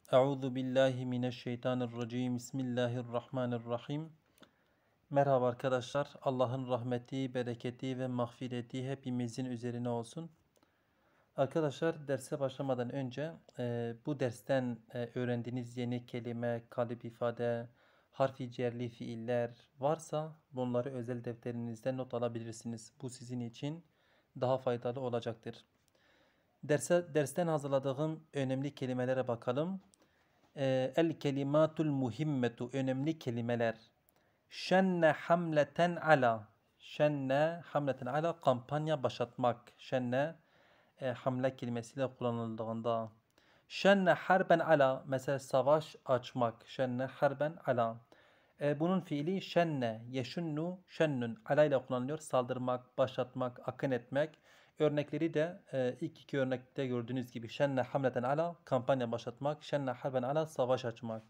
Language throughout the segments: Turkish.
Euzu billahi mineşşeytanirracim. Bismillahirrahmanirrahim. Merhaba arkadaşlar. Allah'ın rahmeti, bereketi ve mağfireti hepimizin üzerine olsun. Arkadaşlar derse başlamadan önce bu dersten öğrendiğiniz yeni kelime, kalıp ifade, harfi cerli fiiller varsa bunları özel defterinizde not alabilirsiniz. Bu sizin için daha faydalı olacaktır. Dersten hazırladığım önemli kelimelere bakalım. El kelimatul muhimmetu önemli kelimeler. Şenne hamleten ala. Şenne hamleten ala kampanya başlatmak. Şenne hamle kelimesiyle kullanıldığında. Şenne harben ala mesela savaş açmak. Şenne harben ala. Bunun fiili şenne, yeşunnu, şennun ala ile kullanılıyor. Saldırmak, başlatmak, akın etmek. Örnekleri de ilk iki örnekte gördüğünüz gibi şenne hamleten ala kampanya başlatmak, şenne harben ala savaş açmak.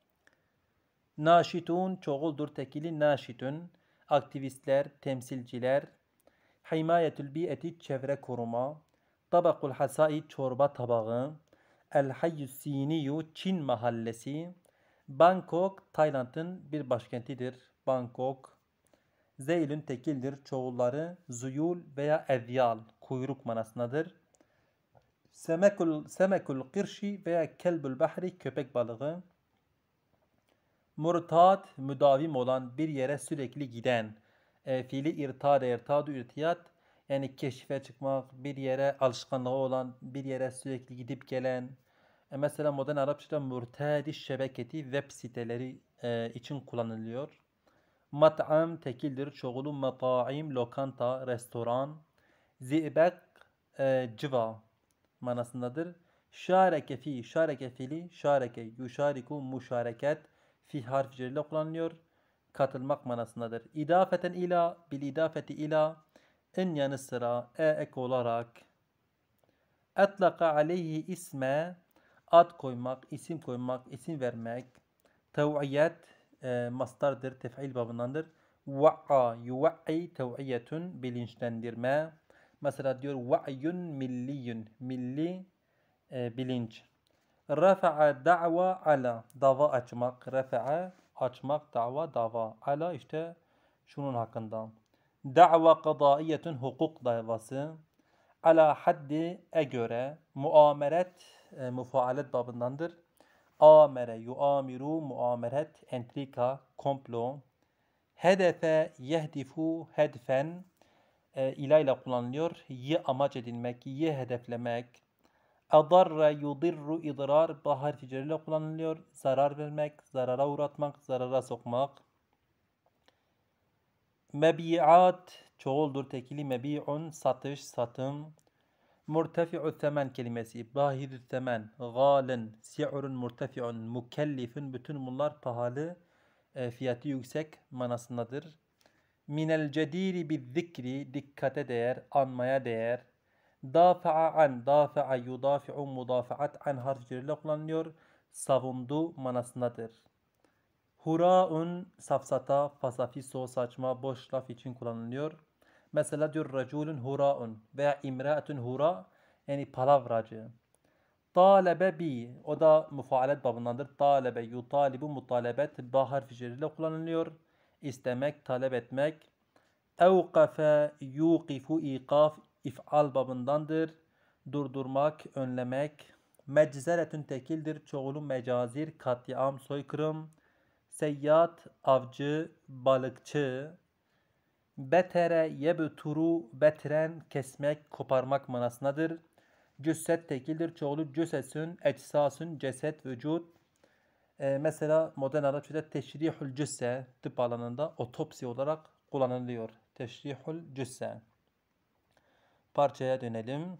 Naşitun çoğuldur tekili naşitun aktivistler, temsilciler. Himayetül bi'eti çevre koruma. Tabakul hasai çorba tabağı. El hayyus siniyu Çin mahallesi. Bangkok Tayland'ın bir başkentidir. Bangkok. Zeylün tekildir. Çoğulları zuyul veya evyal kuyruk manasındadır. Semekul kırşi veya kelbül bahri köpek balığı. Murtat müdavim olan bir yere sürekli giden. Fiili irtadu irtiyat yani keşfe çıkmak, bir yere alışkanlığı olan, bir yere sürekli gidip gelen. Mesela modern Arapçada murtadi şebeketi web siteleri için kullanılıyor. Mat'am tekildir. Çoğulu mata'im, lokanta, restoran. Zibek civa manasındadır. Şareke fi, şareke fiili, şareke, yuşariku, muşareket fi harf ile kullanılıyor. Katılmak manasındadır. İdafeten ila, bil idafeti ila, en yanı sıra, ek olarak. Etlaka aleyhi isme, ad koymak, isim koymak, isim vermek. Tev'iyet mastardır, tef'il babındandır. Va'a yuv'i tev'iyetun bilinçlendirme. Mesela diyor va'yun milliyun, milli bilinç. Rafa'a da'va ala, dava açmak. Rafa'a açmak, dava. Ala işte şunun hakkında. Da'va kadaiyetun hukuk davası. Ala haddi göre. Muameret mufaalet babındandır. Amere, yuamiru, muameret, entrika, komplo. Hedefe, yehdifu, hedfen ile kullanılıyor. Amaç edinmek, hedeflemek. Adarra, yudirru, idrar, bahar ficiliyle kullanılıyor. Zarar vermek, zarara uğratmak, zarara sokmak. Mebi'at, çoğuldur tekili mebi'un, satış, satım. Murtefi'u temen kelimesi, bahidü temen, galen, si'urun murtefi'un, mükellifün, bütün bunlar pahalı, fiyatı yüksek manasındadır. Minel cediri bizzikri, dikkate değer, anmaya değer. Dafa'a an, dafa'a yudafi'u, mudafaat an harfleriyle kullanılıyor. Savundu manasındadır. Hura'un, safsata, fasafiso, saçma, boş laf için kullanılıyor. Mesela diyor raculun hura'un veya imra'atun hura yani palavracı. Talebe bi o da mufaalet babındandır. Talebe yutalibu mutalebet ba harfi ile kullanılıyor. İstemek, talep etmek. Evkafe yuqifu ikaf if'al babındandır. Durdurmak, önlemek. Meczeretün tekildir. Çoğulu mecazir, katliam, soykırım. Seyyat, avcı, balıkçı. Betere yebturu betren kesmek, koparmak manasındadır. Cüsset tekildir. Çoğulu cüsesün, eczasün, ceset, vücut. Mesela modern Arapçada teşrihul cüsse tıp alanında otopsi olarak kullanılıyor. Teşrihul cüsse. Parçaya dönelim.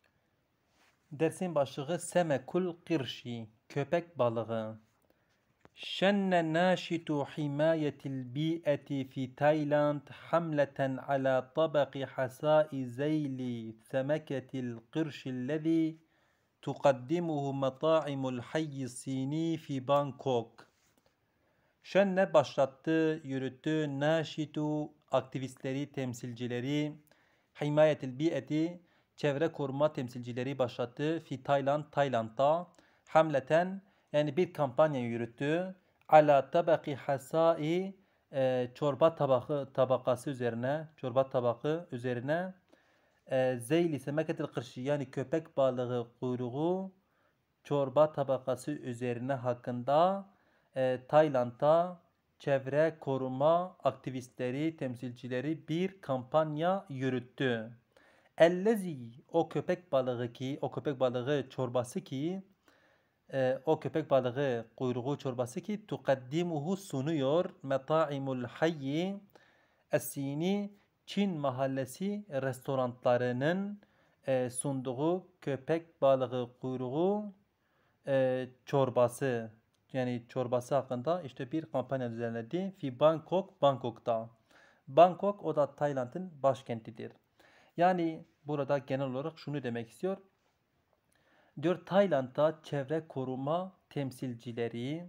Dersin başlığı semekul kırşi, köpek balığı. شن ناشط حماية البيئة في تايلاند حملة على طبق حساء ذيل سمكة القرش الذي تقدمه مطاعم الحي الصيني في بانكوك. Şenne başlattı, yürüttü, naşitu aktivistleri, temsilcileri, himayetil bi'eti çevre koruma temsilcileri başlattı. Fi Tayland, Tayland'da hamleten yani bir kampanya yürüttü. Ala tabaki hasai çorba tabakası üzerine, çorba tabakı üzerine zeyli semeketil kırşı yani köpek balığı kuyruğu çorba tabakası üzerine hakkında Tayland'da çevre koruma aktivistleri, temsilcileri bir kampanya yürüttü. Ellezi o köpek balığı çorbası ki o köpek balığı kuyruğu çorbası ki tukaddimuhu sunuyor meta'imul hayyi es-Sini Çin mahallesi restoranlarının sunduğu köpek balığı kuyruğu çorbası yani çorbası hakkında işte bir kampanya düzenledi. Fi Bangkok, Bangkok'ta. Bangkok o da Tayland'ın başkentidir. Yani burada genel olarak şunu demek istiyor. Diyor Tayland'da çevre koruma temsilcileri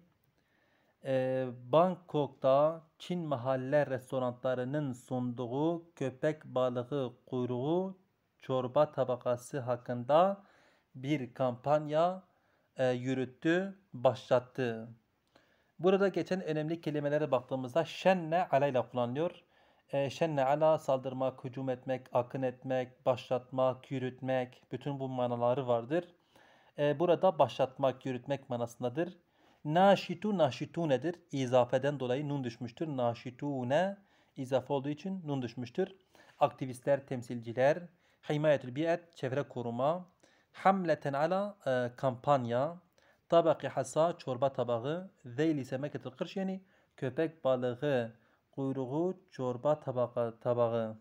Bangkok'ta Çin mahalle restoranlarının sunduğu köpek balığı kuyruğu çorba tabakası hakkında bir kampanya yürüttü, başlattı. Burada geçen önemli kelimelere baktığımızda şenne ala ile kullanılıyor. Şenne ala saldırmak, hücum etmek, akın etmek, başlatmak, yürütmek bütün bu manaları vardır. Burada başlatmak, yürütmek manasındadır. Naşitu, naşitunedir. İzafeden dolayı nun düşmüştür. Naşitune izafe olduğu için nun düşmüştür. Aktivistler, temsilciler. Himayetül bi'et, çevre koruma. Hamleten ala kampanya. Tabaki hasa, çorba tabağı. Zeyli semeketil kırş yani köpek balığı kuyruğu çorba tabağı.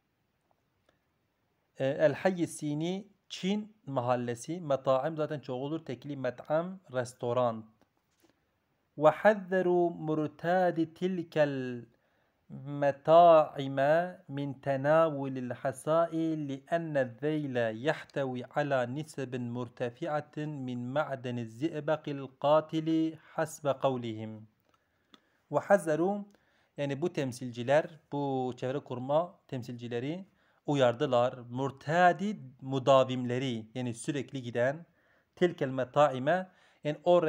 El hayy sini Çin mahallesi. Meta'im zaten çoğulur. Tekli met'am restoran. Ve hazzeru murtadi tilkel مطاعم من تناول الحصاء لأن الذيل يحتوي على نسب مرتفعة من معدن الزئبق القاتل حسب قولهم. وحذروا yani bu temsilciler, bu çevre koruma temsilcileri uyardılar. Murtadi mudavimleri yani sürekli giden tilkel metaime yani o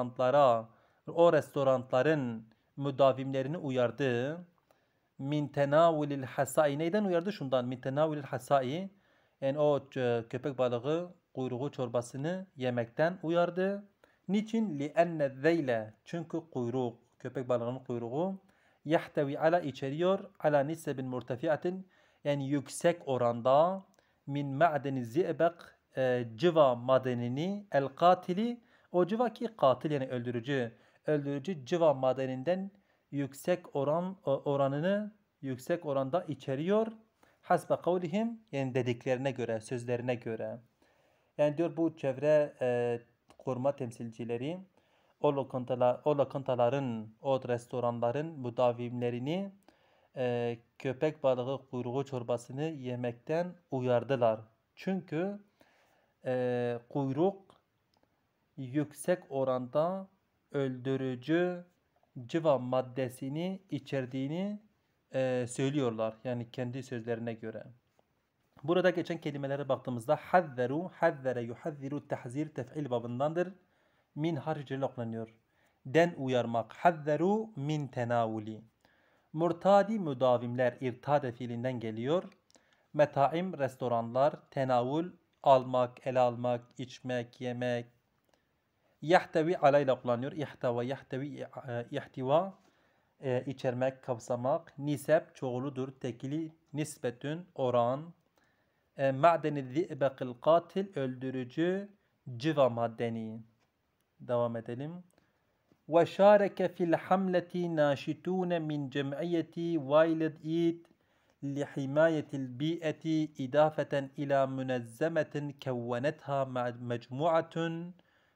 restoranların müdavimlerini uyardı. Min tenavulil hasai neyden uyardı? Şundan min tenavulil hasai yani o köpek balığı kuyruğu çorbasını yemekten uyardı. Niçin? Li'enne zeyle çünkü kuyruk köpek balığının kuyruğu yahtevi ala içeriyor ala nisebin murtefiatin yani yüksek oranda min ma'deni zi'bek civa madenini el katili o civa ki katil yani öldürücü civa madeninden yüksek oranını yüksek oranda içeriyor. Hasbe kavlihim yani dediklerine göre, sözlerine göre. Yani diyor bu çevre koruma temsilcileri o lokantaların, o restoranların müdavimlerini köpek balığı kuyruğu çorbasını yemekten uyardılar. Çünkü kuyruk yüksek oranda öldürücü civa maddesini içerdiğini söylüyorlar. Yani kendi sözlerine göre. Burada geçen kelimelere baktığımızda hazzeru, hazzere yuhazziru tahzir tef'il babındandır. Min hariciyle kullanıyor. Den uyarmak. Hazzeru min tenavuli. Murtadi müdavimler irtade fiilinden geliyor. Metaim restoranlar, tenavul almak, ele almak, içmek, yemek. Yahtevi alayla kullanıyor. İhtava, yahtevi, ihtiva içermek, kapsamak. Nisep çoğuludur. Tekili nisbetün, oran. Ma'deni zi'bekil katil öldürücü civa maddeni. Devam edelim. Ve şareke fil hamleti naşitune min cem'iyeti Wild Eat lihimayetil bi'eti idafeten ila münezzemetin kevvenetha mecmuatun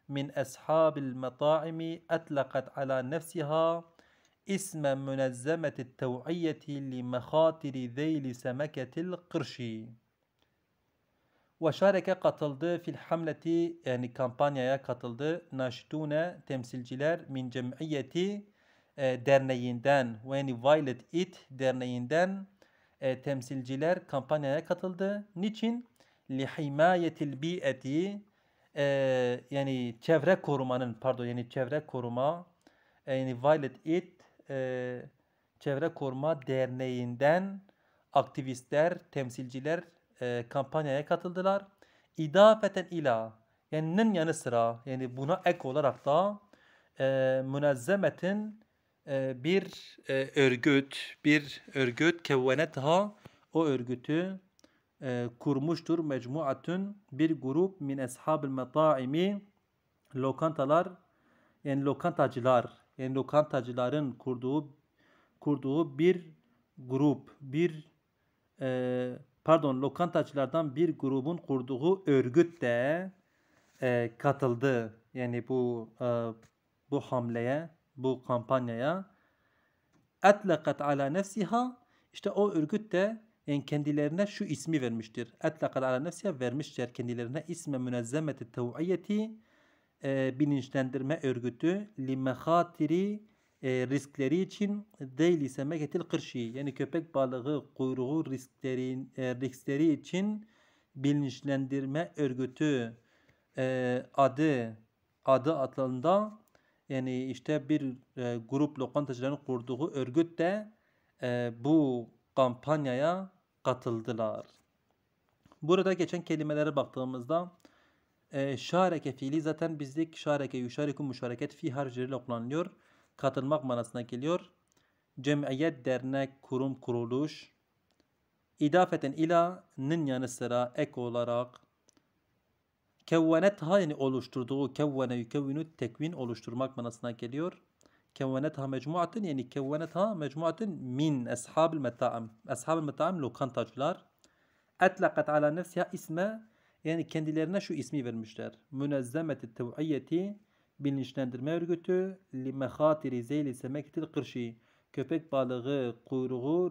من أصحاب المطاعم أطلقت على نفسها اسم منظمة التوعية لمخاطر ذيل سمكة القرش. وشارك katıldı fil hamleti yani kampanyaya katıldı. Naşitune temsilciler min cemiyeti derneğinden yani Violet It derneğinden temsilciler kampanyaya katıldı. Niçin? Lihimayetil bi'eti yani çevre korumanın yani çevre koruma yani Violet It çevre koruma derneğinden aktivistler, temsilciler kampanyaya katıldılar. İdafeten ila yani yanı sıra yani buna ek olarak da münezzemetin bir örgüt kevvenetha o örgütü kurmuştur mecmuatun bir grup min ashabil metaimi lokantalar yani lokantacıların kurduğu bir grup lokantacılardan bir grubun kurduğu örgüt de katıldı. Yani bu hamleye, bu kampanyaya. Etlakat ala nefsiha işte o örgüt de yani kendilerine şu ismi vermiştir. Etlakat ala nefsiha vermişler kendilerine isme münezzemeti tev'iyeti bilinçlendirme örgütü li mehatiri riskleri için değil semeketil kırşi yani köpek balığı kuyruğu riskleri için bilinçlendirme örgütü adı adında yani işte bir grup lokantacıların kurduğu örgüt de bu kampanyaya katıldılar. Burada geçen kelimelere baktığımızda şareke fiili zaten bizlik şareke yuşariku müşareket fi harcıyla kullanılıyor. Katılmak manasına geliyor. Cemiyet, dernek, kurum, kuruluş. İdafeten ila'nın yanı sıra ek olarak kevvenetha yani oluşturduğu kevvene yükevvinu tekvin oluşturmak manasına geliyor. Kevvenetha mecmuatın yani kevvenetha mecmuatın min ashabil meta'am. Ashabil meta'am lokantacılar. Etlakat ala nefsiha isme yani kendilerine şu ismi vermişler. Münezzemeti tev'iyeti bilinçlendirme örgütü li mehatiri zeyli semeketil kırşi köpek balığı kuyruğu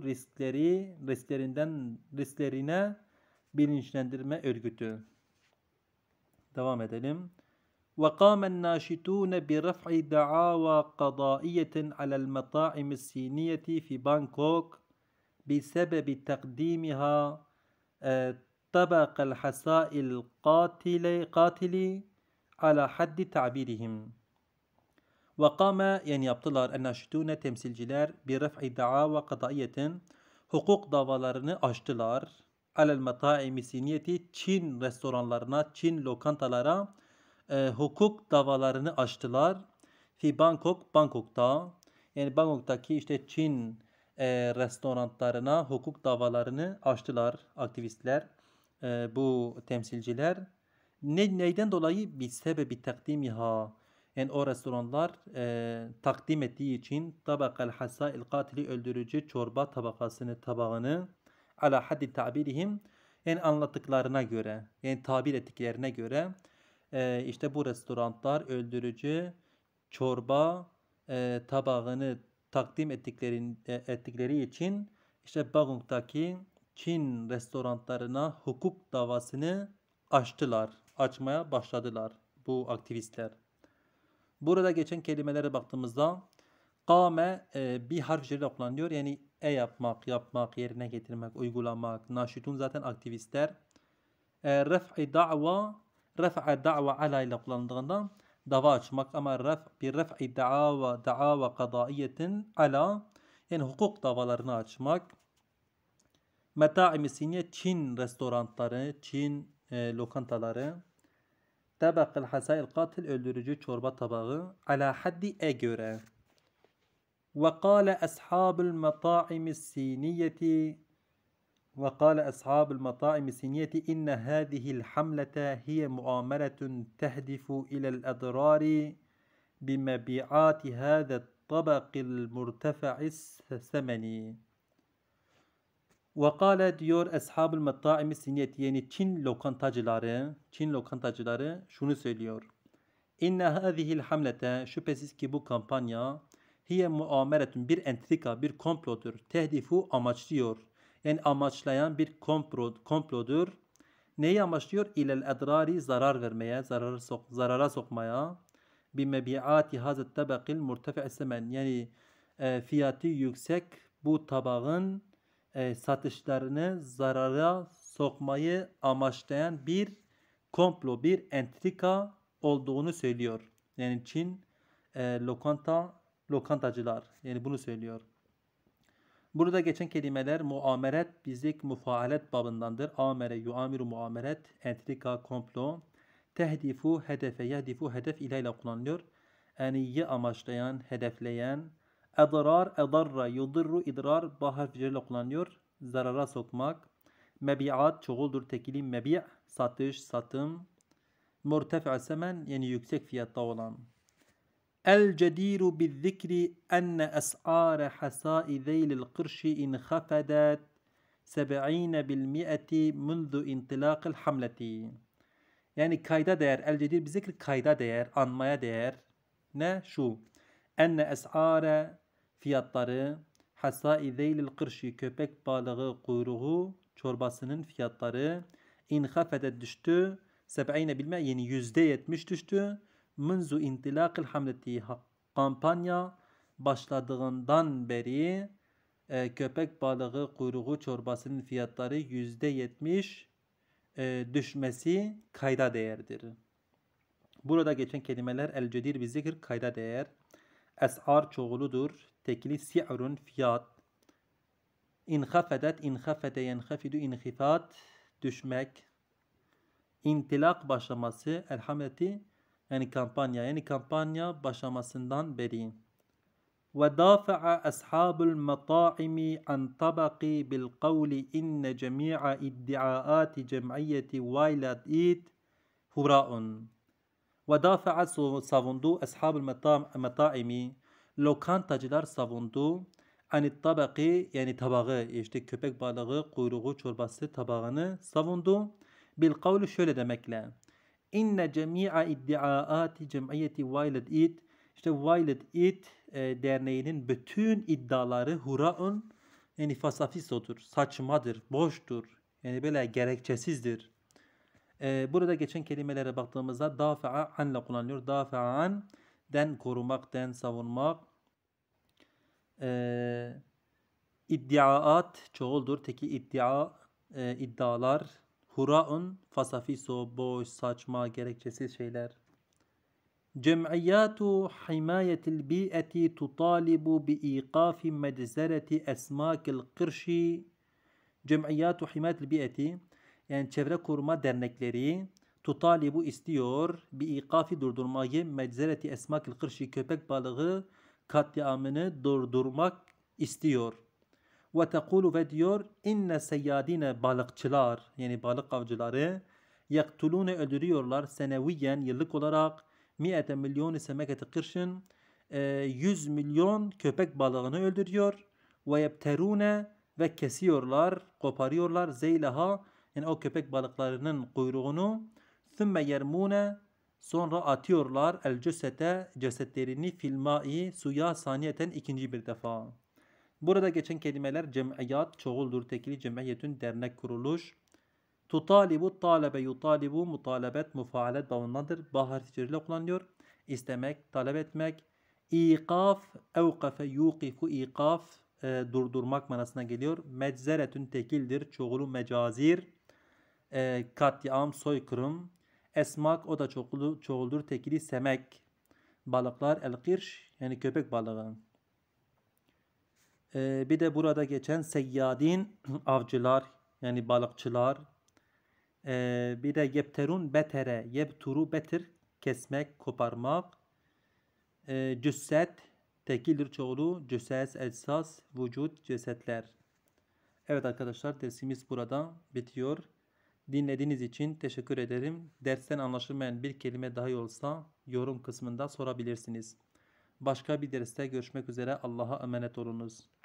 risklerine bilinçlendirme örgütü. Devam edelim. وقام الناشطون برفع دعاوى قضائية على المطاعم الصينية في بانكوك بسبب تقديمها طبق الحساء القاتل على حد تعبيرهم. وقام yani yaptılar الناشطون temsilciler برفع دعاوى قضائية hukuk davalarını açtılar. Alel mataimi siniyeti Çin restoranlarına, Çin lokantalara hukuk davalarını açtılar. Fi Bangkok'ta yani Bangkok'taki işte Çin restoranlarına hukuk davalarını açtılar aktivistler, bu temsilciler. Neyden dolayı? Bir sebebi takdimiha yani o restoranlar takdim ettiği için tabakal hasail katili öldürücü çorba tabağını ala haddi tabirihim yani anlattıklarına göre yani tabir ettiklerine göre işte bu restoranlar öldürücü çorba tabağını takdim ettikleri için işte Bangkok'taki Çin restoranlarına hukuk davasını açmaya başladılar bu aktivistler. Burada geçen kelimelere baktığımızda kâme bir harf üzerinde kullanılıyor. Yani yapmak, yerine getirmek, uygulamak. Naşitun zaten aktivistler. Ref'i da'va ala ile kullanıldığından dava açmak ama ref'i da'ava kadaiyetin ala yani hukuk davalarını açmak. Meta'im-i Siniye Çin restoranları, Çin lokantaları. Tabakal hasail katil öldürücü çorba tabağı ala haddi göre. وقال أصحاب المطاعم الصينية إن هذه الحملة هي مؤامرة تهدف إلى الأضرار بمبيعات هذا الطبق المرتفع الثمن. وقال diyor Ashab-ül Metaim-i Siniyet yani Çin lokantacıları şunu söylüyor. İnne hâzihil hamlete, şüphesiz ki bu kampanya, hiye muameretun, bir entrika, bir komplodur. Tehdifu, amaçlıyor. Yani amaçlayan bir komplodur. Neyi amaçlıyor? İlel edrari, zarar vermeye, zarara sokmaya. Bi mebiati hazet tabakil murtefi'is semen. Yani fiyatı yüksek bu tabağın satışlarını zarara sokmayı amaçlayan bir komplo, bir entrika olduğunu söylüyor. Yani Çin lokantacılar yani bunu söylüyor. Burada geçen kelimeler muameret, bizlik mufaalet babındandır. Amere, yuamiru muameret, entrika, komplo. Tehdifu, hedefe, yehdifu, hedef ile kullanılıyor. Yani amaçlayan, hedefleyen. Edrar, edarra, yudirru, idrar, ba harfiyle kullanılıyor. Zarara sokmak. Mebiat, çoğuldur, tekili mebi' satış, satım. Murtefi'a semen, yani yüksek fiyatta olan. الجدير بالذكر أن أسعار حصاء ذيل القرش انخفضت 70% منذ انطلاق الحملة. Yani kayda değer, el-cedir bir zikr kayda değer, anmaya değer. Ne? Şu. Enne es'are fiyatları, hasai zeylil kırşı köpek balığı kuyruğu çorbasının fiyatları inhafedet düştü. Seb'ine bilme yani %70 düştü. Munzu intilakil hamleti kampanya başladığından beri köpek balığı kuyruğu çorbasının fiyatları %70 düşmesi kayda değerdir. Burada geçen kelimeler el-cedir bir zikir kayda değer. Es'ar çoğuludur. Tekili si'run fiyat. İnhafedet inhafede yenhafidu inhifat düşmek. İntilak başlaması elhamleti yani kampanya başlamasından beri. ودافع أصحاب المطاعم عن طبق بالقول إن جميع ادعاءات جمعية وايلد إيت هراء. ودافع savundu أصحاب المطاعم lokantacılar savundu anit tabaki yani tabağı işte köpek balığı kuyruğu çorbası tabağını savundu bil kavli şöyle demekle inne cemi'a iddiaati cemiyeti Wild Eat işte Wild Eat derneğinin bütün iddiaları huraun yani fasafisodur, saçmadır, boştur. Yani böyle gerekçesizdir. Burada geçen kelimelere baktığımızda dafa'a anla kullanılıyor. Dafa'a an den korumak, den savunmak. İddiaat çoğuldur. Teki iddialar. Huraun fasafiso, boş, saçma, gerekçesiz şeyler. Cem'iyatu himayetil bi'eti tutalibu bi'iqafi meczereti esmakil kırşi. Cem'iyatu himayetil bi'eti yani çevre koruma dernekleri tutalibu istiyor bi'iqafi durdurmayı meczereti esmakil kırşi köpek balığı katliamını durdurmak istiyor. Ve tekulu ve diyor inne seyyadine balıkçılar yani balık avcıları yaktulune öldürüyorlar seneviyen yıllık olarak 100 milyon semeketi kırşın 100 milyon köpek balığını öldürüyor ve yebterune ve kesiyorlar koparıyorlar zeyleha yani o köpek balıklarının kuyruğunu thümme yermune sonra atıyorlar el cesete cesetlerini filmai suya saniyeten ikinci bir defa. Burada geçen kelimeler cem'iyat çoğuldur tekili cem'iyetün dernek kuruluş. Tutalibu talebe yutalibu mutalebet mufaalet babındandır. Ba harfiyle kullanılıyor. İstemek, talep etmek. İkaf, evkafe yuqifu ikaf durdurmak manasına geliyor. Meczeretün tekildir. Çoğulu mecazir. Katliam, soykırım. Esmak o da çoğuldur tekili semek. Balıklar el-kirş yani köpek balığı. Bir de burada geçen seyyadin avcılar yani balıkçılar. Bir de yebterun betere yebturu betir kesmek koparmak. Cüsset tekildir çoğulu cüsses esas vücut cesetler. Evet arkadaşlar dersimiz burada bitiyor. Dinlediğiniz için teşekkür ederim. Dersten anlaşılmayan bir kelime dahi olsa yorum kısmında sorabilirsiniz. Başka bir derste görüşmek üzere. Allah'a emanet olunuz.